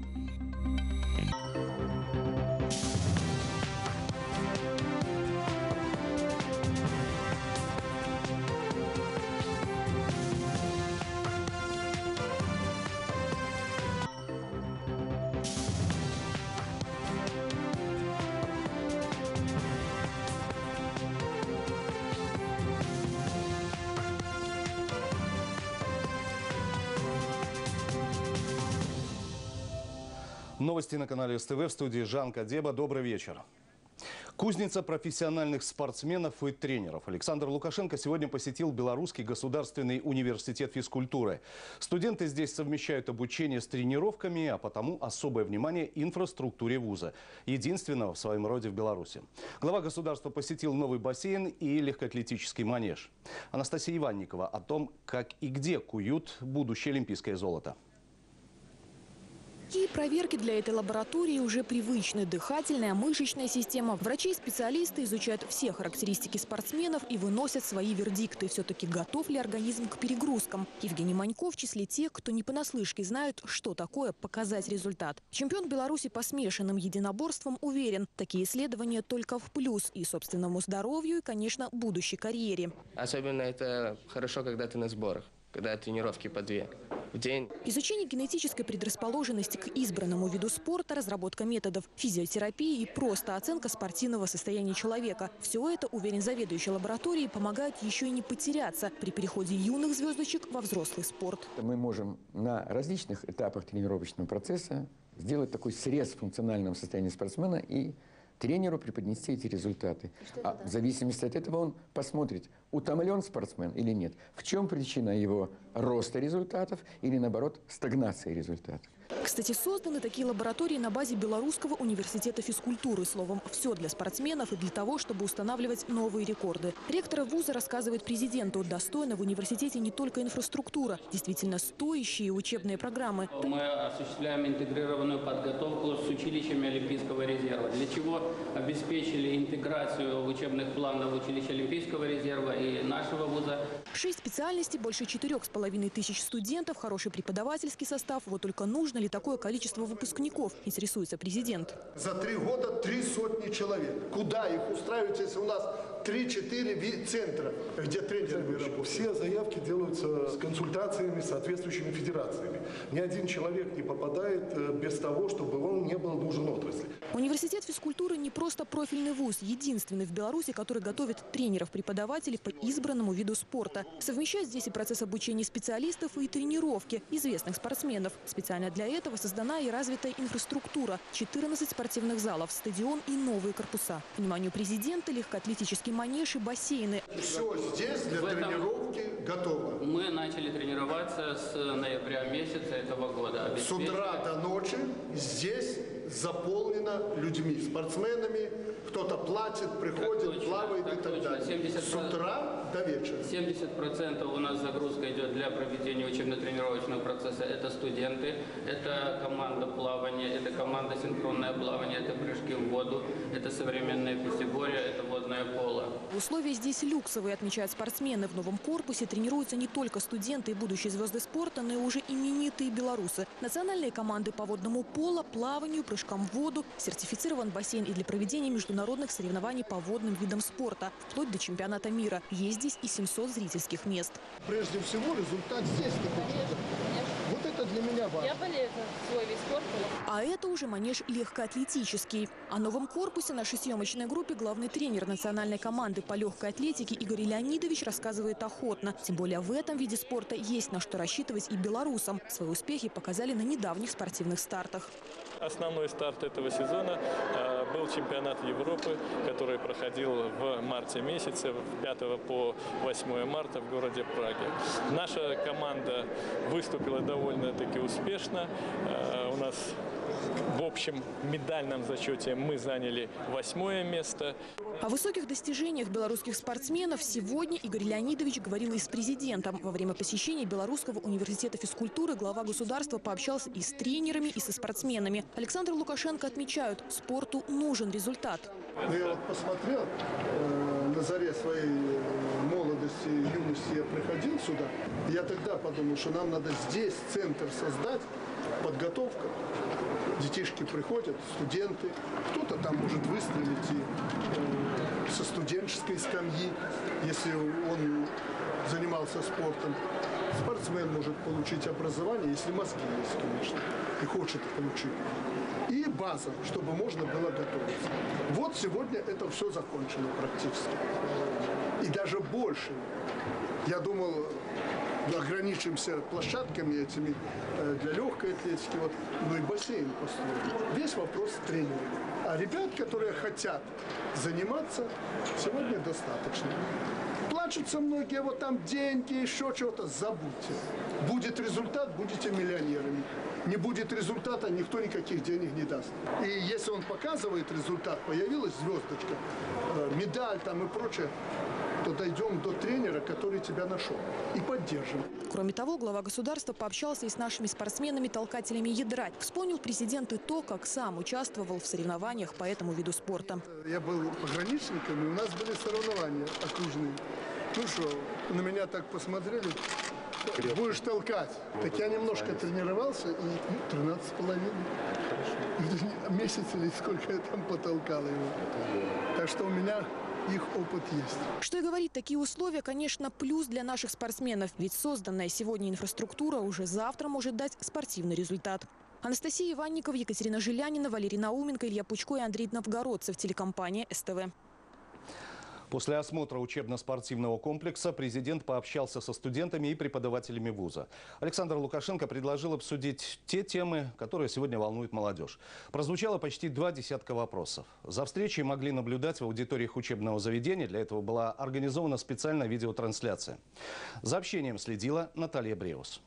Новости на канале СТВ, в студии Жан Кадеба. Добрый вечер. Кузница профессиональных спортсменов и тренеров. Александр Лукашенко сегодня посетил Белорусский государственный университет физкультуры. Студенты здесь совмещают обучение с тренировками, а потому особое внимание инфраструктуре вуза. Единственного в своем роде в Беларуси. Глава государства посетил новый бассейн и легкоатлетический манеж. Анастасия Иванникова о том, как и где куют будущее олимпийское золото. Такие проверки для этой лаборатории уже привычны. Дыхательная, мышечная система. Врачи и специалисты изучают все характеристики спортсменов и выносят свои вердикты. Все-таки готов ли организм к перегрузкам? Евгений Манько в числе тех, кто не понаслышке знают, что такое показать результат. Чемпион Беларуси по смешанным единоборствам уверен, такие исследования только в плюс и собственному здоровью, и, конечно, будущей карьере. Особенно это хорошо, когда ты на сборах, когда тренировки по 2 в день. Изучение генетической предрасположенности к избранному виду спорта, разработка методов физиотерапии и просто оценка спортивного состояния человека. Все это, уверен заведующий лабораторией, помогает еще и не потеряться при переходе юных звездочек во взрослый спорт. Мы можем на различных этапах тренировочного процесса сделать такой срез функционального состояния спортсмена и тренеру преподнести эти результаты. А в зависимости от этого он посмотрит, утомлен спортсмен или нет, в чем причина его роста результатов или, наоборот, стагнации результатов. Кстати, созданы такие лаборатории на базе Белорусского университета физкультуры. Словом, все для спортсменов и для того, чтобы устанавливать новые рекорды. Ректор вуза рассказывает президенту, достойна в университете не только инфраструктура, действительно стоящие учебные программы. Мы осуществляем интегрированную подготовку с училищами Олимпийского резерва, для чего обеспечили интеграцию учебных планов училища Олимпийского резерва и нашего вуза. 6 специальностей, больше 4500 студентов, хороший преподавательский состав. Вот только нужно ли такое количество выпускников, интересуется президент. За 3 года 300 человек. Куда их устраивать, если у нас 3-4 центра, где тренеры работают? Все заявки делаются с консультациями с соответствующими федерациями. Ни один человек не попадает без того, чтобы он не был нужен отрасли. Университет физкультуры не просто профильный вуз, единственный в Беларуси, который готовит тренеров-преподавателей по избранному виду спорта. Совмещает здесь и процесс обучения специалистов, и тренировки известных спортсменов. Специально для этого создана и развитая инфраструктура. 14 спортивных залов, стадион и новые корпуса. Вниманию президента легкоатлетический манеж и бассейны. Все здесь для тренировки готово. Мы начали тренироваться с ноября месяца этого года. С утра до ночи здесь заполнено людьми, спортсменами. Кто-то платит, приходит, плавает и так далее. С утра до вечера. 70% у нас загрузка идет для проведения учебно-тренировочного процесса. Это студенты, это команда плавания, это команда синхронное плавание, это прыжки в воду, это современное пятиборье, это водное поло. Условия здесь люксовые, отмечают спортсмены. В новом корпусе тренируются не только студенты и будущие звезды спорта, но и уже именитые белорусы. Национальные команды по водному поло, плаванию, прыжкам в воду. Сертифицирован бассейн и для проведения международных соревнований по водным видам спорта, вплоть до чемпионата мира. Есть здесь и 700 зрительских мест. Прежде всего результат здесь. Вот это для меня важно. Я болею за свой вид спорта. А это уже манеж легкоатлетический. О новом корпусе нашей съемочной группе главный тренер национальной команды по легкой атлетике Игорь Леонидович рассказывает охотно. Тем более в этом виде спорта есть на что рассчитывать и белорусам. Свои успехи показали на недавних спортивных стартах. Основной старт этого сезона был чемпионат Европы, который проходил в марте месяце, с 5 по 8 марта в городе Праге. Наша команда выступила довольно-таки успешно. У нас в общем медальном зачете мы заняли 8 место. О высоких достижениях белорусских спортсменов сегодня Игорь Леонидович говорил и с президентом. Во время посещения Белорусского университета физкультуры глава государства пообщался и с тренерами, и со спортсменами. Александр Лукашенко отмечают, спорту нужен результат. Я вот посмотрел, на заре своей молодости, юности я приходил сюда. Я тогда подумал, что нам надо здесь центр создать, подготовка. Детишки приходят, студенты, кто-то там может выстрелить и со студенческой скамьи, если он занимался спортом. Спортсмен может получить образование, если мозги есть, конечно, и хочет получить. И база, чтобы можно было готовиться. Вот сегодня это все закончено практически. И даже больше. Я думал, ограничимся площадками этими для легкой атлетики, вот, но и бассейн построили. Весь вопрос тренера. А ребят, которые хотят заниматься, сегодня достаточно. Плачутся многие, вот там деньги, еще чего-то, забудьте. Будет результат, будете миллионерами. Не будет результата, никто никаких денег не даст. И если он показывает результат, появилась звездочка, медаль там и прочее, то дойдем до тренера, который тебя нашел, и поддержим. Кроме того, глава государства пообщался и с нашими спортсменами-толкателями ядра. Вспомнил президент и то, как сам участвовал в соревнованиях по этому виду спорта. Я был пограничником, и у нас были соревнования окружные. Ну что, на меня так посмотрели, будешь толкать. Так я немножко тренировался, и 13,5 месяцев или сколько я там потолкал его. Так что у меня их опыт есть. Что и говорить, такие условия, конечно, плюс для наших спортсменов. Ведь созданная сегодня инфраструктура уже завтра может дать спортивный результат. Анастасия Иванникова, Екатерина Жилянина, Валерий Науменко, Илья Пучко и Андрей Новгородцев. Телекомпания СТВ. После осмотра учебно-спортивного комплекса президент пообщался со студентами и преподавателями вуза. Александр Лукашенко предложил обсудить те темы, которые сегодня волнуют молодежь. Прозвучало почти 2 десятка вопросов. За встречей могли наблюдать в аудиториях учебного заведения. Для этого была организована специальная видеотрансляция. За общением следила Наталья Бреус.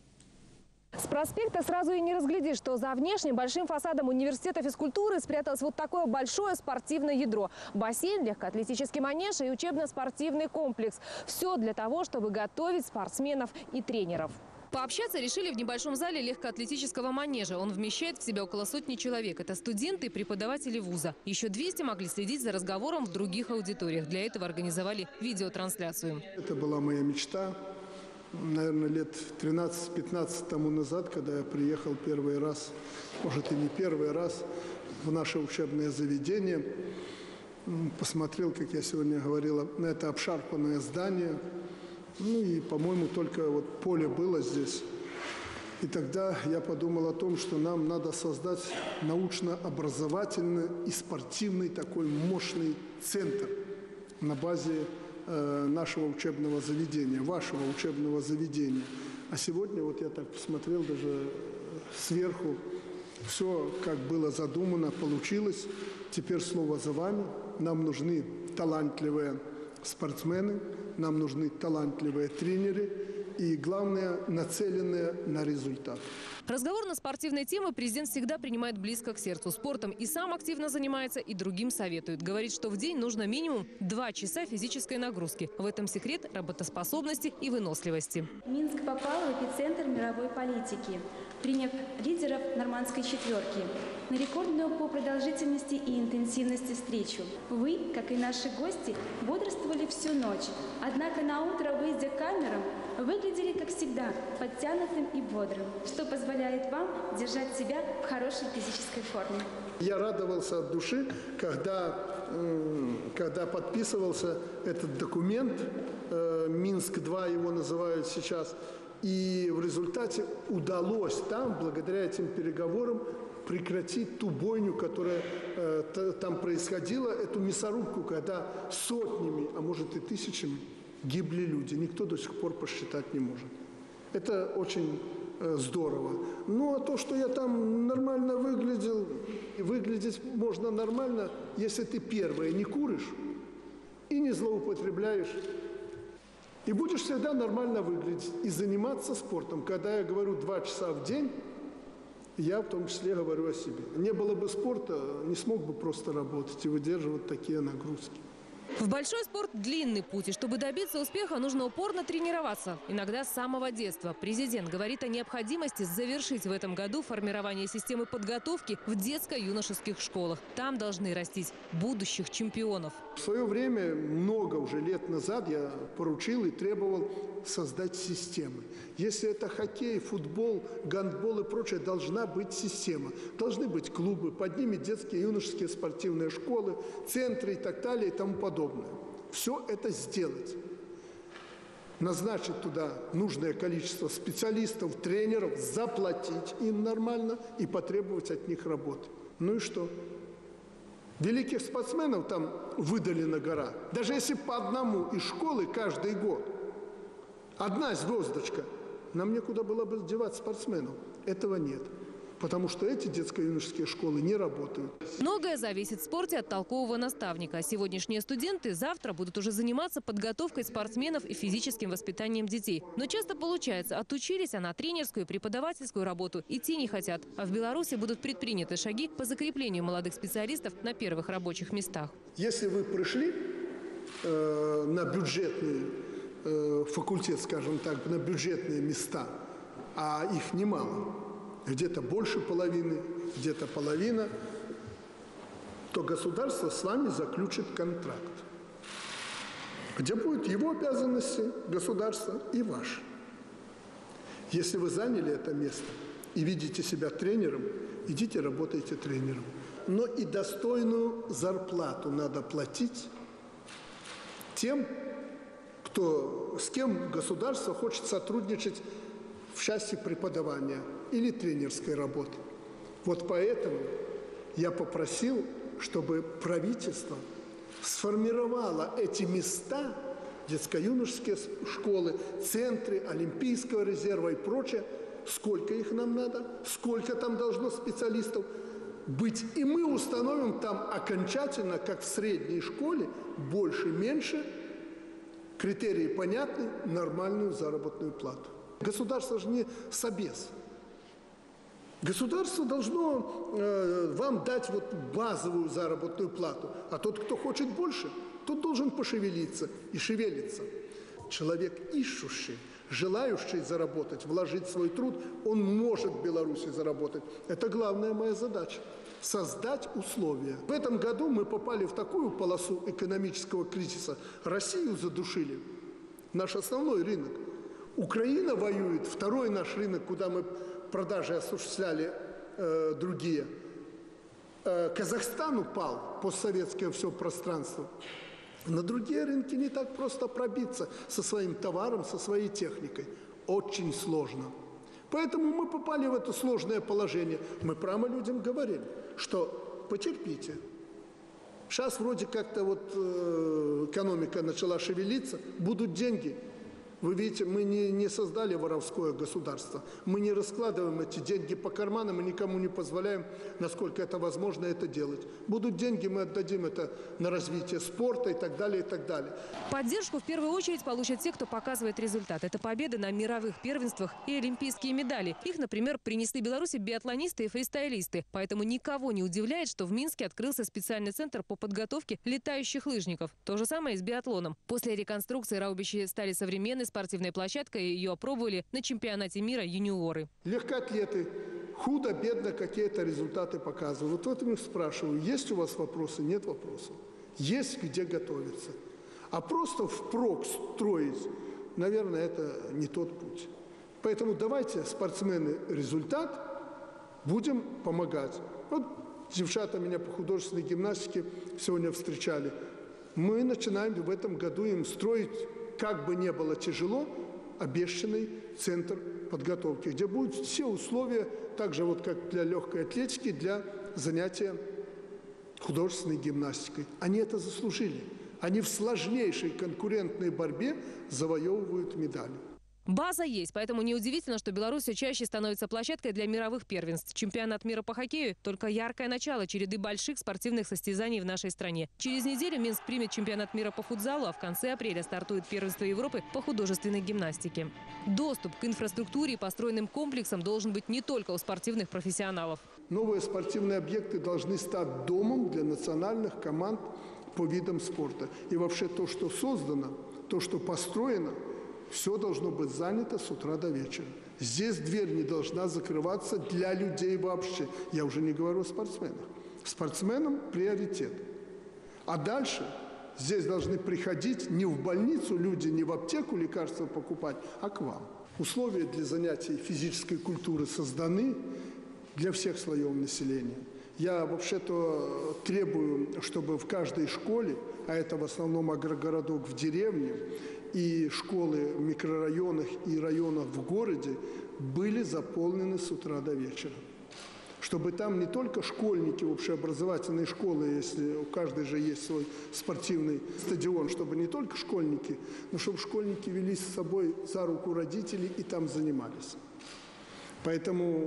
С проспекта сразу и не разглядишь, что за внешним большим фасадом университета физкультуры спряталось вот такое большое спортивное ядро. Бассейн, легкоатлетический манеж и учебно-спортивный комплекс. Все для того, чтобы готовить спортсменов и тренеров. Пообщаться решили в небольшом зале легкоатлетического манежа. Он вмещает в себя около сотни человек. Это студенты и преподаватели вуза. Еще 200 могли следить за разговором в других аудиториях. Для этого организовали видеотрансляцию. Это была моя мечта. Наверное, лет 13-15 тому назад, когда я приехал первый раз, может и не первый раз, в наше учебное заведение, посмотрел, как я сегодня говорила, на это обшарпанное здание. Ну и, по-моему, только вот поле было здесь. И тогда я подумал о том, что нам надо создать научно-образовательный и спортивный такой мощный центр на базе нашего учебного заведения, вашего учебного заведения. А сегодня, вот я так посмотрел даже сверху, все, как было задумано, получилось. Теперь слово за вами. Нам нужны талантливые спортсмены, нам нужны талантливые тренеры и, главное, нацеленные на результат. Разговор на спортивные темы президент всегда принимает близко к сердцу. Спортом и сам активно занимается, и другим советует. Говорит, что в день нужно минимум 2 часа физической нагрузки. В этом секрет работоспособности и выносливости. Минск попал в эпицентр мировой политики, приняв лидеров нормандской четверки на рекордную по продолжительности и интенсивности встречу. Вы, как и наши гости, бодрствовали всю ночь. Однако на утро, выйдя к камерам, выглядели, как всегда, подтянутым и бодрым, что позволяет вам держать себя в хорошей физической форме. Я радовался от души, когда подписывался этот документ, Минск-2 его называют сейчас, и в результате удалось там, благодаря этим переговорам, прекратить ту бойню, которая там происходила, эту мясорубку, когда сотнями, а может и тысячами гибли люди. Никто до сих пор посчитать не может. Это очень здорово. Ну, а то, что я там нормально выглядел, выглядеть можно нормально, если ты первое не куришь и не злоупотребляешь. И будешь всегда нормально выглядеть и заниматься спортом. Когда я говорю 2 часа в день, я в том числе говорю о себе. Не было бы спорта, не смог бы просто работать и выдерживать такие нагрузки. В большой спорт длинный путь, и чтобы добиться успеха, нужно упорно тренироваться. Иногда с самого детства. Президент говорит о необходимости завершить в этом году формирование системы подготовки в детско-юношеских школах. Там должны растить будущих чемпионов. В свое время, много уже лет назад, я поручил и требовал создать системы. Если это хоккей, футбол, гандбол и прочее, должна быть система. Должны быть клубы, под ними детские, юношеские спортивные школы, центры и так далее и тому подобное. Все это сделать. Назначить туда нужное количество специалистов, тренеров, заплатить им нормально и потребовать от них работы. Ну и что? Великих спортсменов там выдалена гора. Даже если по одному из школы каждый год. Одна звездочка. Нам некуда было бы девать спортсменов. Этого нет. Потому что эти детско-юношеские школы не работают. Многое зависит в спорте от толкового наставника. Сегодняшние студенты завтра будут уже заниматься подготовкой спортсменов и физическим воспитанием детей. Но часто получается, отучились, а на тренерскую и преподавательскую работу идти не хотят. А в Беларуси будут предприняты шаги по закреплению молодых специалистов на первых рабочих местах. Если вы пришли на бюджетный факультет, скажем так, на бюджетные места, а их немало, где-то больше половины, где-то половина, то государство с вами заключит контракт, где будут его обязанности государства и ваши. Если вы заняли это место и видите себя тренером, идите работайте тренером. Но и достойную зарплату надо платить тем, с кем государство хочет сотрудничать в части преподавания или тренерской работы. Вот поэтому я попросил, чтобы правительство сформировало эти места, детско-юношеские школы, центры Олимпийского резерва и прочее, сколько их нам надо, сколько там должно специалистов быть. И мы установим там окончательно, как в средней школе, больше-меньше, критерии понятны, нормальную заработную плату. Государство же не собес. Государство должно вам дать вот базовую заработную плату, а тот, кто хочет больше, тот должен пошевелиться и шевелиться. Человек ищущий, желающий заработать, вложить свой труд, он может в Беларуси заработать. Это главная моя задача – создать условия. В этом году мы попали в такую полосу экономического кризиса. Россию задушили, наш основной рынок. Украина воюет, второй наш рынок, куда мы продажи осуществляли другие. Казахстан упал, постсоветское все пространство. На другие рынки не так просто пробиться со своим товаром, со своей техникой. Очень сложно. Поэтому мы попали в это сложное положение. Мы прямо людям говорили, что потерпите. Сейчас вроде как-то вот экономика начала шевелиться, будут деньги. Вы видите, мы не создали воровское государство. Мы не раскладываем эти деньги по карманам и никому не позволяем, насколько это возможно, это делать. Будут деньги, мы отдадим это на развитие спорта и так далее, и так далее. Поддержку в первую очередь получат те, кто показывает результат. Это победы на мировых первенствах и олимпийские медали. Их, например, принесли Беларуси биатлонисты и фристайлисты. Поэтому никого не удивляет, что в Минске открылся специальный центр по подготовке летающих лыжников. То же самое и с биатлоном. После реконструкции Раубичи стали современной спортивной площадкой, и ее опробовали на чемпионате мира юниоры. Легкоатлеты худо-бедно какие-то результаты показывают. Вот в этом их спрашиваю, есть у вас вопросы? Нет вопросов. Есть где готовиться. А просто впрок строить, наверное, это не тот путь. Поэтому давайте, спортсмены, результат, будем помогать. Вот девчата меня по художественной гимнастике сегодня встречали. Мы начинаем в этом году им строить, как бы не было тяжело, обещанный центр подготовки, где будут все условия, так же вот как для легкой атлетики, для занятия художественной гимнастикой. Они это заслужили. Они в сложнейшей конкурентной борьбе завоевывают медали. База есть, поэтому неудивительно, что Беларусь все чаще становится площадкой для мировых первенств. Чемпионат мира по хоккею – только яркое начало череды больших спортивных состязаний в нашей стране. Через неделю Минск примет чемпионат мира по футзалу, а в конце апреля стартует первенство Европы по художественной гимнастике. Доступ к инфраструктуре и построенным комплексам должен быть не только у спортивных профессионалов. Новые спортивные объекты должны стать домом для национальных команд по видам спорта. И вообще то, что создано, то, что построено, все должно быть занято с утра до вечера. Здесь дверь не должна закрываться для людей вообще. Я уже не говорю о спортсменах. Спортсменам приоритет. А дальше здесь должны приходить не в больницу люди, не в аптеку лекарства покупать, а к вам. Условия для занятий физической культуры созданы для всех слоев населения. Я вообще-то требую, чтобы в каждой школе, а это в основном агрогородок в деревне, и школы в микрорайонах и районах в городе были заполнены с утра до вечера. Чтобы там не только школьники, общеобразовательные школы, если у каждой же есть свой спортивный стадион, чтобы не только школьники, но чтобы школьники вели с собой за руку родителей и там занимались. Поэтому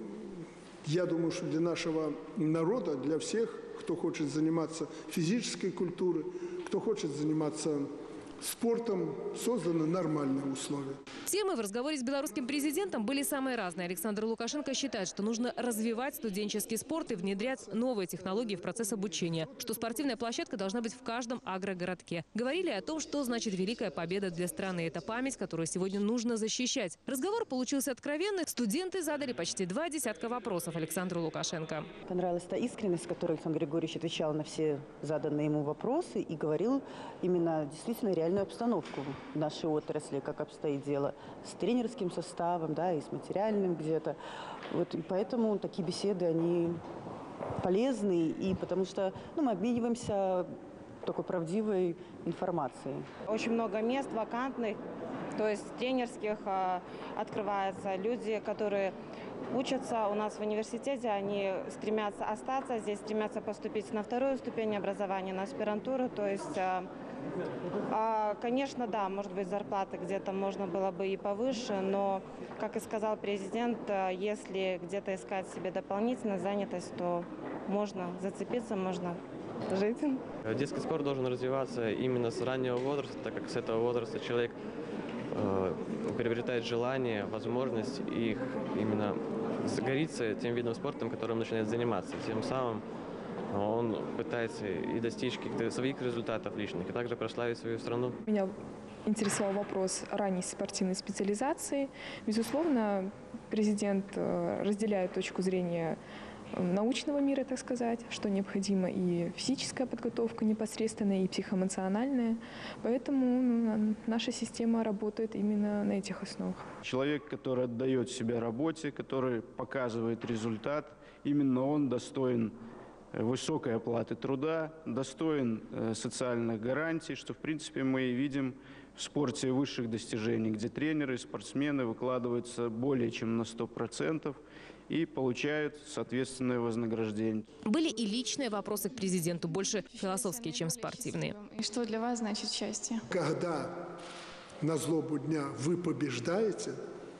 я думаю, что для нашего народа, для всех, кто хочет заниматься физической культурой, кто хочет заниматься спортом, созданы нормальные условия. Темы в разговоре с белорусским президентом были самые разные. Александр Лукашенко считает, что нужно развивать студенческий спорт и внедрять новые технологии в процесс обучения, что спортивная площадка должна быть в каждом агрогородке. Говорили о том, что значит великая победа для страны. Это память, которую сегодня нужно защищать. Разговор получился откровенный. Студенты задали почти 2 десятка вопросов Александру Лукашенко. Понравилась та искренность, с которой Александр Григорьевич отвечал на все заданные ему вопросы и говорил именно действительно реальную обстановку в нашей отрасли, как обстоит дело с тренерским составом, да, и с материальным где-то. Вот, и поэтому такие беседы, они полезны, и потому что мы обмениваемся такой правдивой информацией. Очень много мест вакантных, то есть тренерских открывается. Люди, которые учатся у нас в университете, они стремятся остаться здесь, стремятся поступить на 2-ю ступень образования, на аспирантуру, то есть... Конечно, да, может быть, зарплаты где-то можно было бы и повыше, но, как и сказал президент, если где-то искать себе дополнительную занятость, то можно зацепиться, можно жить. Детский спорт должен развиваться именно с раннего возраста, так как с этого возраста человек приобретает желание, возможность и именно загорится тем видом спорта, которым он начинает заниматься. Тем самым он пытается и достичь каких-то своих результатов личных, и также прославить свою страну. Меня интересовал вопрос ранней спортивной специализации. Безусловно, президент разделяет точку зрения научного мира, так сказать, что необходима и физическая подготовка непосредственная, и психоэмоциональная. Поэтому наша система работает именно на этих основах. Человек, который отдает себя работе, который показывает результат, именно он достоин высокой оплаты труда, достоин социальных гарантий, что, в принципе, мы и видим в спорте высших достижений, где тренеры и спортсмены выкладываются более чем на 100% и получают соответственное вознаграждение. Были и личные вопросы к президенту, больше философские, чем спортивные. И что для вас значит счастье? Когда на злобу дня вы побеждаете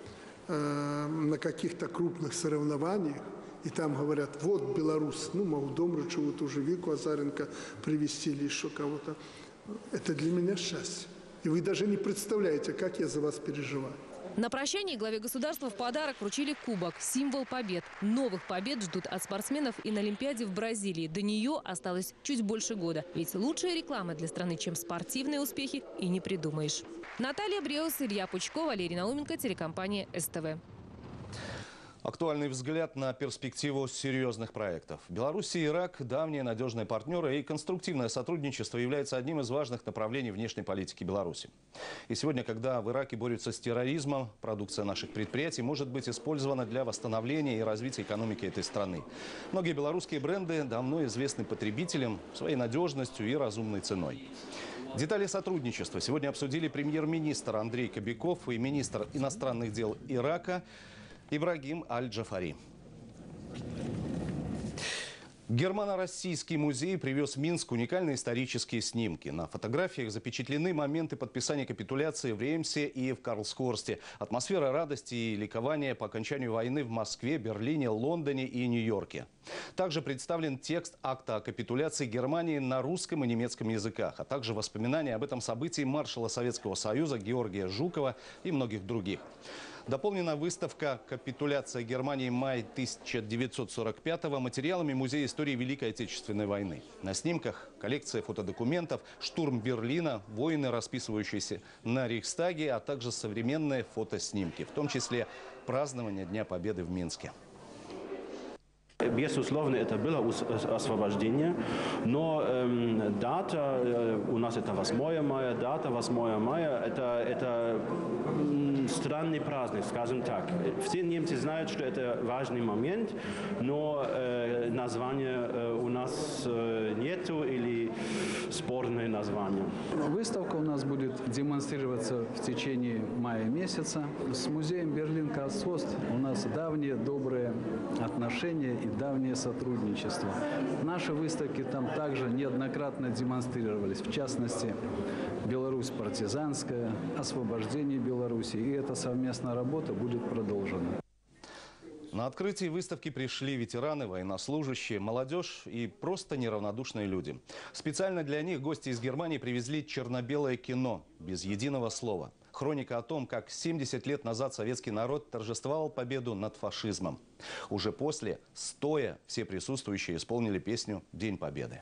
на каких-то крупных соревнованиях, и там говорят, вот Беларусь, Молдомрачу, вот уже Вику Азаренко привезти или еще кого-то. Это для меня счастье. И вы даже не представляете, как я за вас переживаю. На прощании главе государства в подарок вручили кубок, символ побед. Новых побед ждут от спортсменов и на Олимпиаде в Бразилии. До нее осталось чуть больше года. Ведь лучшая реклама для страны, чем спортивные успехи, и не придумаешь. Наталья Бреус, Илья Пучков, Валерий Науменко, телекомпания СТВ. Актуальный взгляд на перспективу серьезных проектов. Беларусь и Ирак – давние надежные партнеры, и конструктивное сотрудничество является одним из важных направлений внешней политики Беларуси. И сегодня, когда в Ираке борются с терроризмом, продукция наших предприятий может быть использована для восстановления и развития экономики этой страны. Многие белорусские бренды давно известны потребителям своей надежностью и разумной ценой. Детали сотрудничества сегодня обсудили премьер-министр Андрей Кобяков и министр иностранных дел Ирака Ибрагим Аль-Джафари. Германо-российский музей привез в Минск уникальные исторические снимки. На фотографиях запечатлены моменты подписания капитуляции в Реймсе и в Карлсхорсте. Атмосфера радости и ликования по окончанию войны в Москве, Берлине, Лондоне и Нью-Йорке. Также представлен текст акта о капитуляции Германии на русском и немецком языках, а также воспоминания об этом событии маршала Советского Союза Георгия Жукова и многих других. Дополнена выставка «Капитуляция Германии. Май 1945-го» материалами Музея истории Великой Отечественной войны. На снимках коллекция фотодокументов, штурм Берлина, воины, расписывающиеся на Рейхстаге, а также современные фотоснимки, в том числе празднование Дня Победы в Минске. Безусловно, это было освобождение, но дата, у нас это 8 мая, дата 8 мая, это странный праздник, скажем так. Все немцы знают, что это важный момент, но названия у нас нету или спорное название. Выставка у нас будет демонстрироваться в течение мая месяца. С музеем Берлин-Карстхорст у нас давние добрые отношения и давнее сотрудничество. Наши выставки там также неоднократно демонстрировались. В частности, Беларусь партизанская, освобождение Беларуси. И эта совместная работа будет продолжена. На открытие выставки пришли ветераны, военнослужащие, молодежь и просто неравнодушные люди. Специально для них гости из Германии привезли черно-белое кино без единого слова. Хроника о том, как 70 лет назад советский народ торжествовал победу над фашизмом. Уже после, стоя, все присутствующие исполнили песню «День Победы».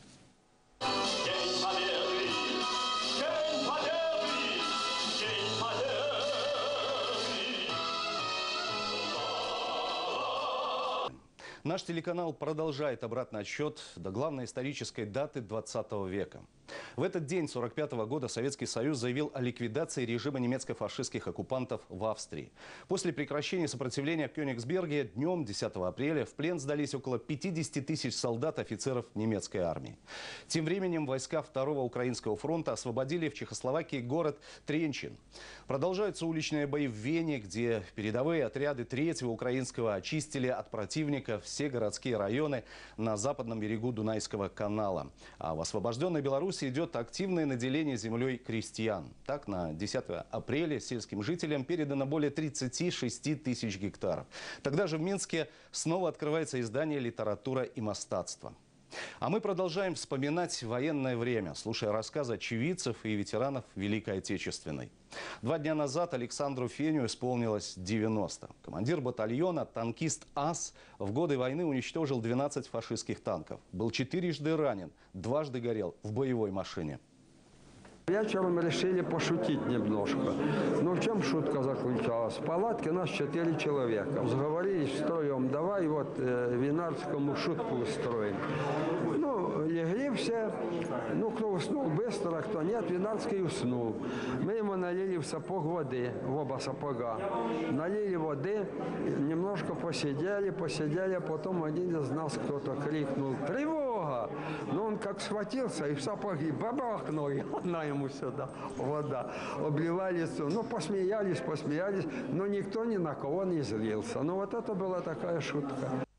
Наш телеканал продолжает обратный отсчет до главной исторической даты 20 века. В этот день 1945 года Советский Союз заявил о ликвидации режима немецко-фашистских оккупантов в Австрии. После прекращения сопротивления в Кёнигсберге днем 10 апреля в плен сдались около 50 тысяч солдат и офицеров немецкой армии. Тем временем войска Второго Украинского фронта освободили в Чехословакии город Тренчин. Продолжаются уличные бои в Вене, где передовые отряды Третьего Украинского очистили от противника все городские районы на западном берегу Дунайского канала. А в освобожденной Беларуси идет активное наделение землей крестьян. Так, на 10 апреля сельским жителям передано более 36 тысяч гектаров. Тогда же в Минске снова открывается издание «Литература и мастатство». А мы продолжаем вспоминать военное время, слушая рассказы очевидцев и ветеранов Великой Отечественной. 2 дня назад Александру Феню исполнилось 90. Командир батальона, танкист АС, в годы войны уничтожил 12 фашистских танков. Был 4-жды ранен, 2-жды горел в боевой машине. Вечером решили пошутить немножко. Но в чем шутка заключалась? В палатке нас 4 человека. Сговорились втроем, давай вот Винарскому шутку устроим. Ну, легли все, ну, кто уснул быстро, кто нет, Винарский уснул. Мы ему налили в сапог воды, в оба сапога. Налили воды, немножко посидели, а потом один из нас кто-то крикнул «Тревога!». Но он как схватился и в сапоги бабахнул, и она ему сюда вода. Обливали лицо. Ну, посмеялись, но никто ни на кого не злился. Ну, вот это была такая шутка.